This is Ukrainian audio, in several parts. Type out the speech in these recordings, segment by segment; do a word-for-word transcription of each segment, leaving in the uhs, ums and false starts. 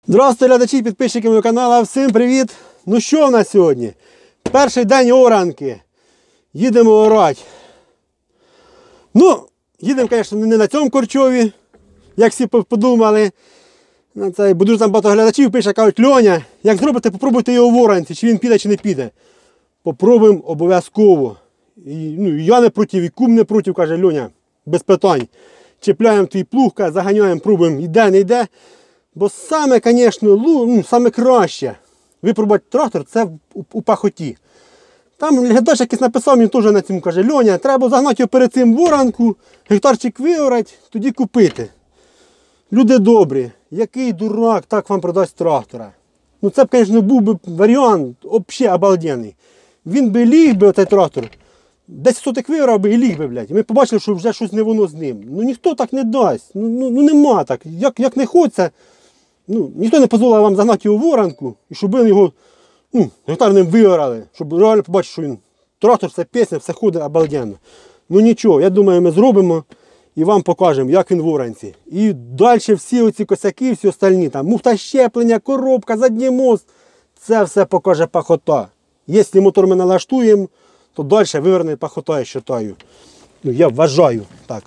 Здравствуйте, глядачі і підписчики мого каналу, всім привіт! Ну що в нас сьогодні? Перший день оранки. Їдемо орати. Ну, їдемо, звісно, не на цьому корчові, як всі подумали. Бо дуже там багато глядачів пише, кажуть, Льоня, як зробите, попробуйте його в оранці, чи він піде, чи не піде. Попробуємо обов'язково. Ну, я не проти, і кум не проти, каже Льоня, без питань. Чіпляємо твій плуг, заганяємо, пробуємо, йде, не йде. Бо саме, звісно, ну, саме краще випробувати трактор – це у, у пахоті. Там глядач якийсь написав, мені теж на цьому каже, Льоня, треба загнати його перед цим в оранку, гектарчик виорати, тоді купити. Люди добрі, який дурак так вам продасть трактора? Ну це б, звісно, був би варіант взагалі обалденний. Він би ліг би, оцей трактор, десять соток виорав би і ліг би, блядь. І ми побачили, що вже щось не воно з ним. Ну ніхто так не дасть, ну, ну, ну нема так. Як, як не хочеться, ну, ніхто не дозволив вам загнати його в оранку, і щоб ви його ну, гектар ним виорали, щоб реально побачити, що він трактор, все пісня, все ходить обалденно. Ну нічого, я думаю, ми зробимо і вам покажемо, як він в оранці. І далі всі оці косяки, всі остальні, там муфта щеплення, коробка, задній мост, це все покаже пахота. Якщо мотор ми налаштуємо, то далі виверне пахота, я вважаю. Ну, я вважаю, так.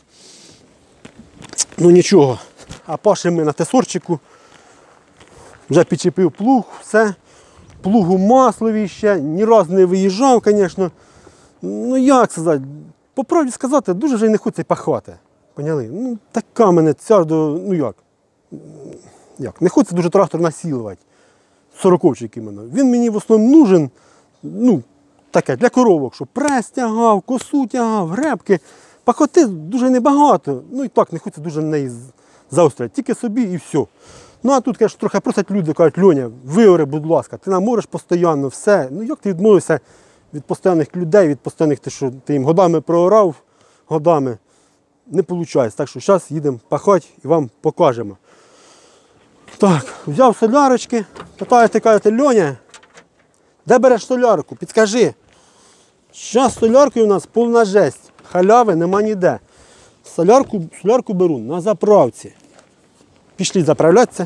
Ну нічого, а пашемо ми на тесорчику. Вже підчепив плуг, все. Плугу маслові ще, ні разу не виїжджав, звісно. Ну як сказати, по правді сказати, дуже вже не хочеться пахати. Поняли? Ну така мене ця, ну як, як, не хочеться дуже трактор насілувати. Сороковчик іменно. Він мені в основному нужен, ну, таке, для коровок, щоб прес тягав, косу тягав, гребки. Пахоти дуже небагато, ну і так, не хочеться дуже на неї заостряти, тільки собі і все. Ну а тут, конечно, трохи просять люди, кажуть, Льоня, виори, будь ласка, ти нам можеш постійно все. Ну як ти відмовився від постійних людей, від постійних, ти, що ти їм годами проорав, годами, не виходить. Так що зараз їдемо пахати і вам покажемо. Так, взяв солярочки, питаєте, кажете, Льоня, де береш солярку? Підскажи. Зараз з соляркою у нас повна жесть, халяви нема ніде. Солярку, солярку беру на заправці. Пішли заправлятися.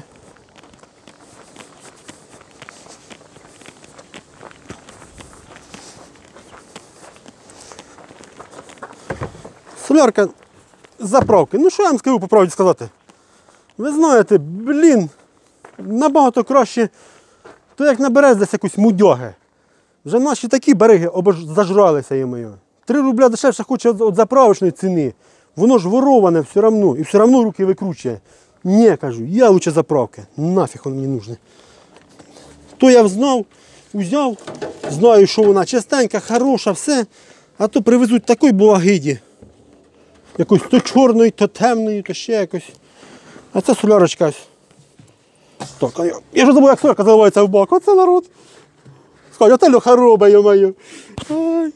Солярка з заправки. Ну що я вам скажу по правді сказати? Ви знаєте, блін, набагато краще, то як набереться десь якусь мудяги. Вже наші такі береги зажралися їм. Три рубля дешевше хоче від заправочної ціни. Воно ж вороване все одно, і все одно руки викручує. Ні, кажу, я лучше заправки, нафіг воно мені нужне. То я знав, взяв, знаю, що вона чистенька, хороша, все. А то привезуть такої благиді. Якось то чорної, то темної, то ще якось. А це солярочка. Так, а я, я вже забув, як солярка заливається в бак. Оце народ. Скажу, оце льоха роба, йо-моє. Ай.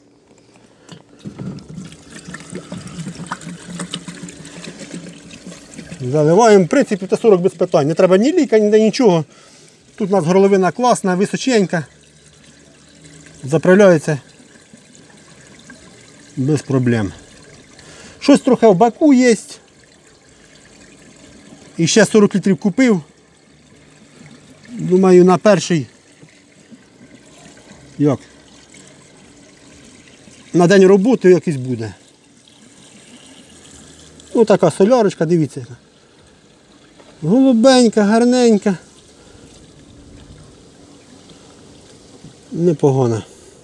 Заливаємо, в принципі, Т сорок без питань. Не треба ні ліка, ні нічого. Тут у нас горловина класна, височенька. Заправляється без проблем. Щось трохи в баку є. І ще сорок літрів купив. Думаю, на перший, як, на день роботи якийсь буде. Ось така солярочка, дивіться. Голубенька, гарненька. Непогана.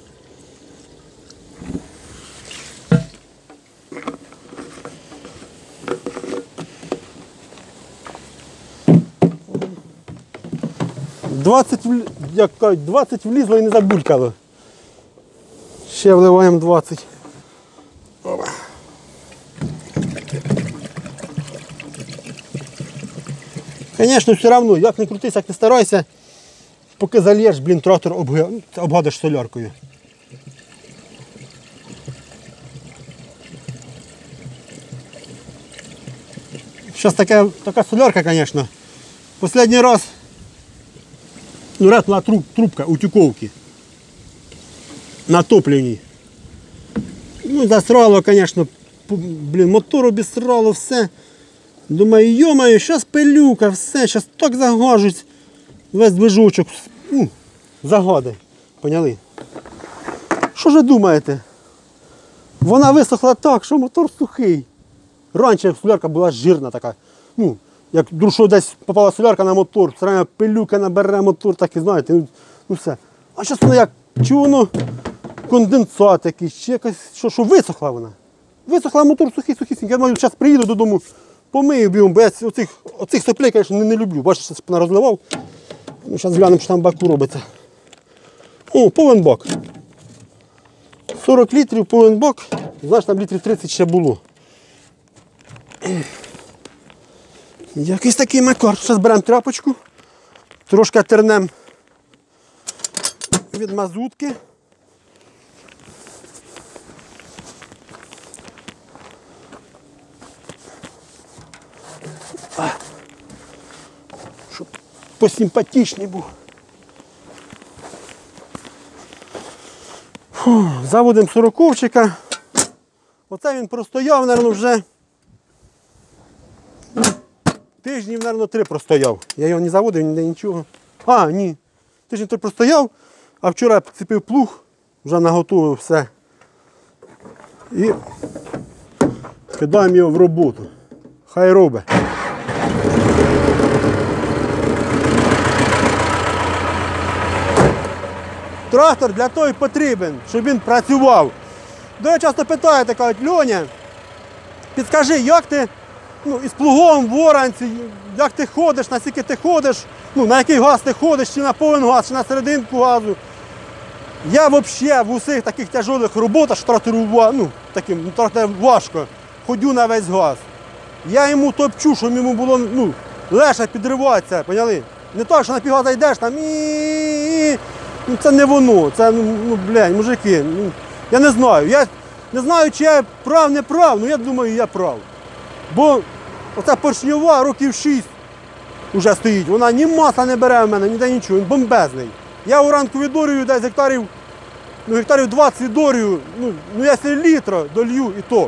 двадцять, як кажуть, двадцять влізло і не забулькало. Ще вливаємо двадцять. Опа. Звісно, все одно, як не крутись, як не старайся, поки зальєш, блін, трактор обгадиш соляркою. Зараз така, така солярка, звісно. Останній раз, ну, репла труб, трубка утюковки на топливній. Ну, засрало, звісно, блін, мотор обісрало, все. Думаю, йо-моє, зараз пилюка, все, зараз так загажуть. весь движочок, ну, загоди. Поняли? Що ж ви думаєте? Вона висохла так, що мотор сухий. Раніше солярка була жирна така. Ну, як що десь попала солярка на мотор, все одно пилюка набере мотор, так і знаєте, ну, ну все. А зараз вона як, чи воно конденсат якийсь, чи якось, що, що висохла вона. Висохла мотор сухий, сухий. Я думаю, зараз приїду додому, помию бігом, бо я оцих, оцих соплей, звісно, не, не люблю. Бачите, зараз понарозливав. Ну, зараз глянемо, що там в баку робиться. О, повен бак. сорок літрів повен бак. Знаєш, там літрів тридцять ще було. Якийсь такий макар. Зараз беремо тряпочку, трошки тернемо від мазутки. Щоб посимпатичний був. Фу, заводимо сороковчика. Оце він простояв, мабуть, вже тижнів, мабуть, три простояв. Я його не заводив, ніде нічого. А, ні. Тиждень три простояв, а вчора підцепив плуг, вже наготовив все. І кидаємо його в роботу. Хай робить. Трактор для того і потрібен, щоб він працював. До часто питаєте, кажуть, Льоня, підскажи, як ти ну, із плугом в оранці, як ти ходиш, наскільки ти ходиш, ну, на який газ ти ходиш, чи на повен газ, чи на серединку газу. Я взагалі в усіх таких тяжких роботах, що трактору ну, таким, трактор важко, ходю на весь газ. Я йому топчу, щоб йому було ну, легше підриватися, поняли? Не так, що на півгаза йдеш, там і ну, це не воно, це, ну, блядь, мужики, ну, я не знаю, я не знаю, чи я прав, не прав, але я думаю, я прав. Бо оця поршньова років шість вже стоїть, вона ні масла не бере в мене, ніде нічого, він бомбезний. Я уранку відорюю десь гектарів, ну, гектарів двадцять відорюю, ну, ну якщо літра долью, і то.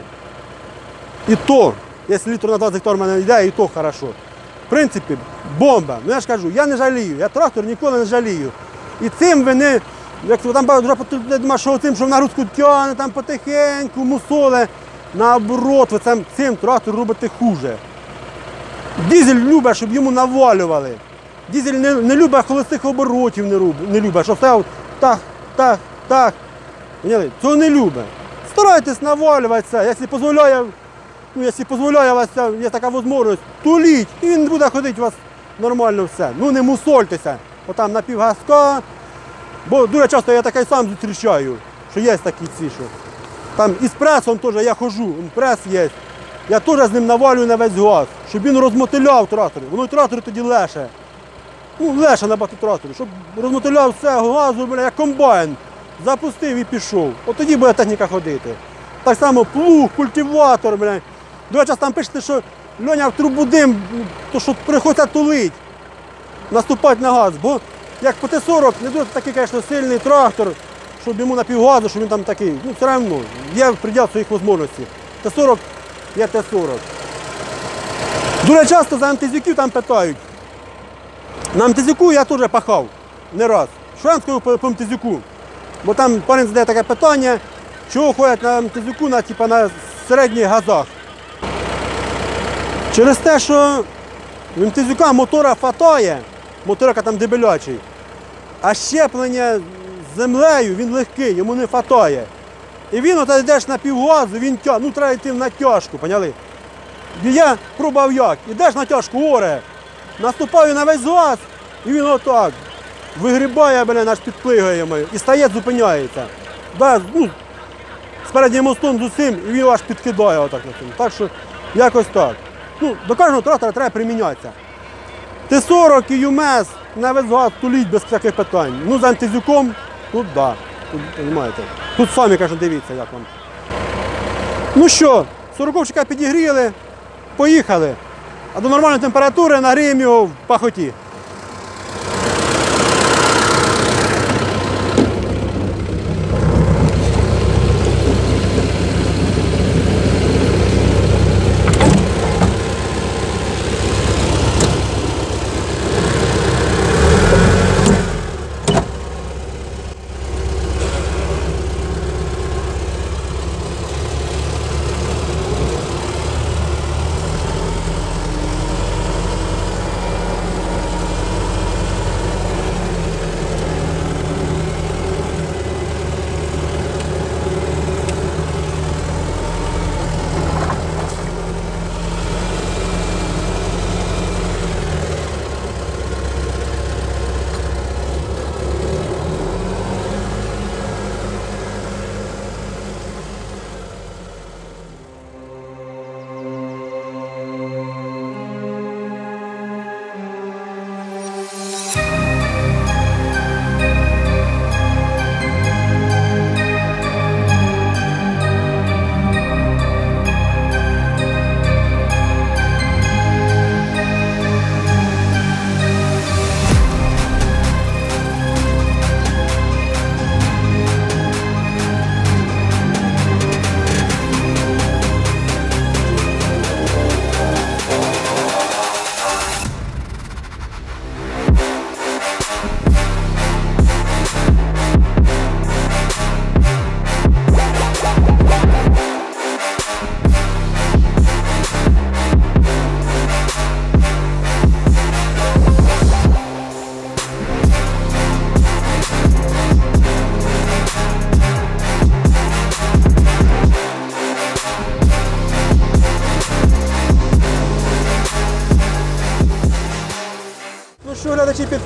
І то, якщо літр на двадцять гектар в мене йде, і то хорошо. В принципі, бомба. Ну я ж кажу, я не жалію, я трактор ніколи не жалію. І цим ви не, як там багато думає, що цим, що в нагрузку тягне, там потихеньку, мусоле, наоборот, ви цим, цим трактор робите хуже. Дизель любить, щоб йому навалювали. Дизель не, не любить холостих оборотів, не, руб, не любить, що все так, так, так. Поняли? Цього не любить. Старайтесь навалюватися, якщо дозволяє, ну, якщо дозволяє вас, є така можливість, туліть, і він буде ходити у вас нормально все. Ну не мусольтеся, отам на півгазка, бо дуже часто я такий сам зустрічаю, що є такі ці, що там із пресом теж я ходжу, прес є. Я теж з ним навалюю на весь газ, щоб він розмотиляв трактор. Воно і трактор тоді леше. Ну, леше набагато трактору, щоб розмотиляв все газу, бля, як комбайн. Запустив і пішов. От тоді буде техніка ходити. Так само плуг, культиватор, бля. До речі, там пишете, що Льоня в трубу дим, то що приходиться тулить, наступати на газ. Бо як по Т сорок не дуже такий, звісно, сильний трактор, щоб йому на півгазу, щоб він там такий. Ну, все одно, є приділ своїх можливостей. Т сорок є Т сорок. Дуже часто за МТЗюків там питають. На МТЗюку я теж пахав не раз. Що я скажу по, по МТЗюку? Бо там парень задає таке питання, чого ходять на МТЗюку на, типу, на середніх газах. Через те, що в МТЗюка мотора хватає, моторка там дебелячий, а щеплення з землею, він легкий, йому не хватає. І він, от йдеш на півгазу, він тя... ну треба йти в натяжку, поняли? І я пробував як, ідеш на тяжку, оре, наступаю на весь газ, і він отак вигрібає, блин, аж підплигає мою, і стає, зупиняється. Да, ну, з переднім мостом з усім, і він аж підкидає отак на цьому. Так що якось так. Ну, до кожного трактора треба примінятися. Т сорок і ЮМЕЗ на весь газ туліть без всяких питань. Ну, за МТЗюком, тут да, тут, розумієте. Тут самі, кажуть, дивіться, як вам. Ну що, сороковчика підігріли, поїхали. А до нормальної температури нагріємо його в пахоті.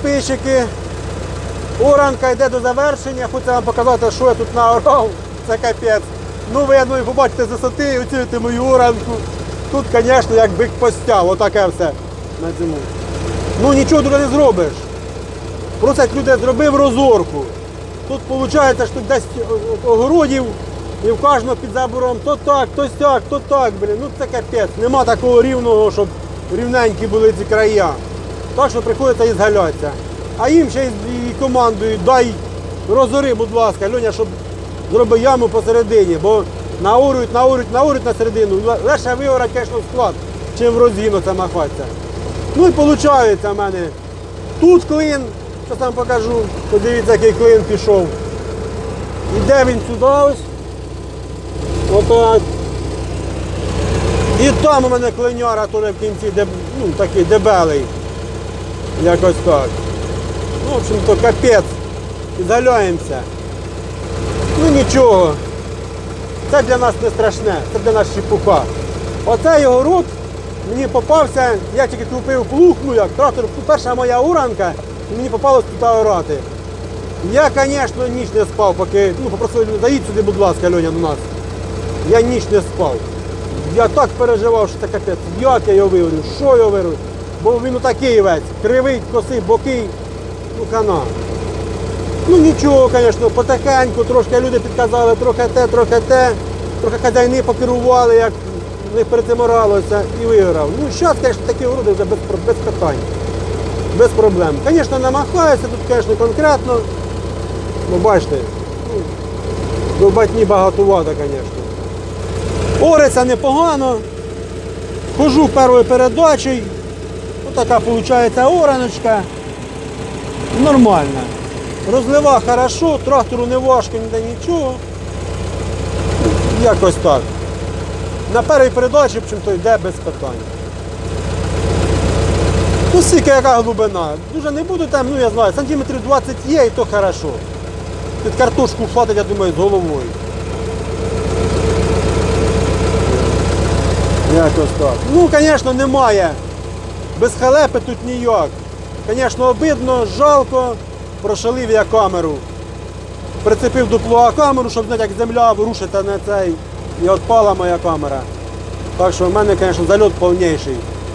підписчики. Оранка йде до завершення. Хочу вам показати, що я тут наорав. Це капець. Ну, ви, я думаю, побачите з висоти і оцінюєте мою оранку. Тут, звісно, як бик постяв. Отаке все на зиму. Ну, нічого тут не зробиш. Просто як люди зробив розорку. Тут виходить, що десь огородів і в кожного під забором то так, то сяк, то так, блін. Ну це капець. Нема такого рівного, щоб рівненькі були ці края. Так що приходиться і згалятися. А їм ще і командують, дай розори, будь ласка, Льоня, щоб зробив яму посередині, бо наорюють, наорюють, наорюють на середину. Легше виорати, звісно, склад, чим в розгіну це махатися. Ну і виходить в мене тут клин, що вам покажу, подивіться, який клин пішов. Іде він сюди ось. Отак. І там у мене клиняра теж в кінці, де, ну, такий дебелий. Якось так. Ну, в общем-то, капець. І заляємося. Ну нічого. Це для нас не страшне, це для нас чепуха. Оцей огород мені попався, я тільки купив плуг, ну як трактор, перша моя уранка, і мені попалось тут орати. Я, звісно, ніч не спав, поки, ну, попросили, заїдь сюди, будь ласка, Льоня, до нас. Я ніч не спав. Я так переживав, що це капець. Як я його виварю, що його виварю? Бо він отакий весь, кривий, косий, бокий, ну хана. Ну нічого, звісно, потихеньку, трошки люди підказали, трохи те, трохи те, трохи хазяїни покерували, як в них перетиморалося і виграв. Ну зараз, звісно, такі уроди вже без, без питань, без проблем. Звісно, намахаюся тут, звісно, конкретно, ну бачите, ну, до батні багатувато, звісно. Ориться непогано, хожу першою передачею, ось така виходить ораночка, нормальна. Розлива хорошо, трактору не важко, ніде нічого. Якось так. На першій передачі, то йде без питань. Ну, скільки яка глибина. Дуже не буду там, ну я знаю, сантиметрів двадцять є і то хорошо. Під картошку хватить, я думаю, з головою. Якось так. Ну, звісно, немає. Без халепи тут ніяк. Звісно, обидно, жалко. Прошалив я камеру. Прицепив до плуга камеру, щоб знати, як земля рушиться на цей. І відпала моя камера. Так що в мене, звісно, зальот повніший.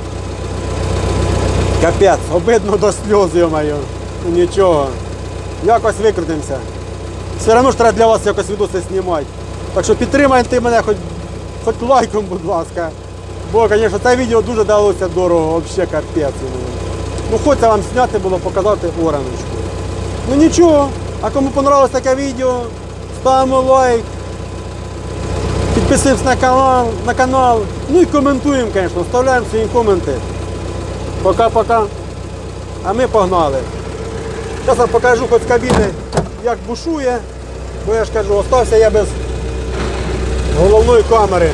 Капець, обидно до сльоз, йо-моє. Ну нічого. Якось викрутимося. Все одно ж треба для вас якось відоси знімати. Так що підтримайте мене хоч, хоч лайком, будь ласка. Бо, звісно, це відео дуже далося дорого, взагалі капець. Ну, хочеться вам зняти було, показати ораночку. Ну нічого, а кому понравилось таке відео, ставимо лайк, підписуємося на канал, на канал, ну і коментуємо, звісно, вставляємо свої коменти. Пока-пока. А ми погнали. Зараз вам покажу хоч з кабіни, як бушує, бо я ж кажу, остався я без головної камери.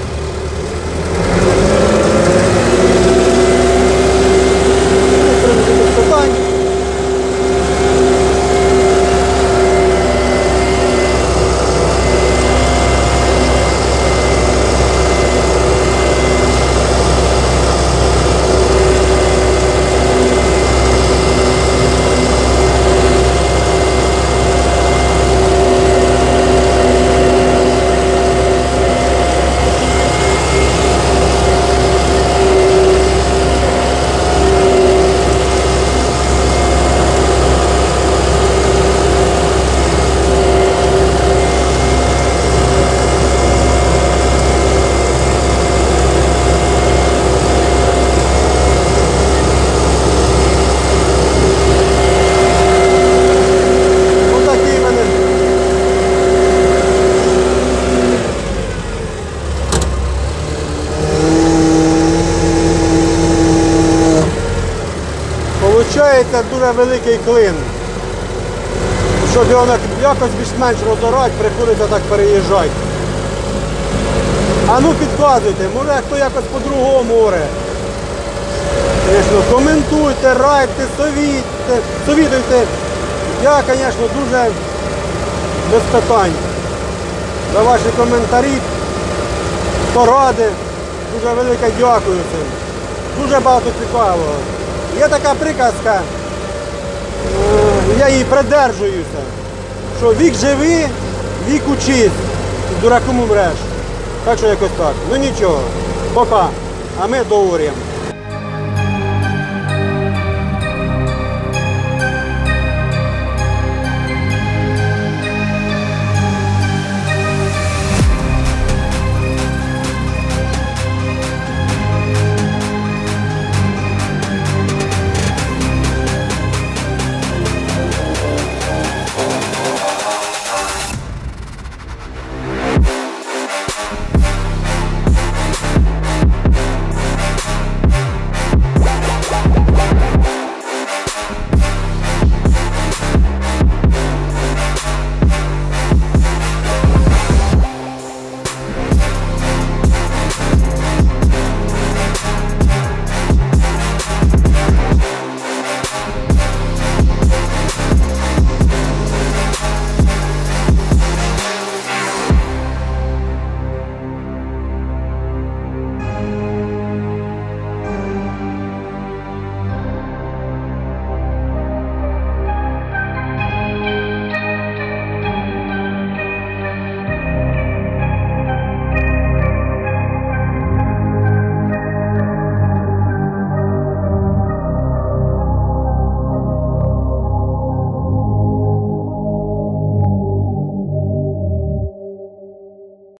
Получається дуже великий клин. Щоб його якось більш-менш розорати, приходиться так переїжджати. А ну підказуйте, може хто якось по-другому оре. Звісно, коментуйте, радьте, совітьте, совітуйте. Я, звісно, дуже без питань. За ваші коментарі, поради. Дуже велике дякую цим. Дуже багато цікавого. Є така приказка, її придержуюся, що вік живи, вік учись, дураком умреш. Так що якось так. Ну нічого, пока. А ми договоримо.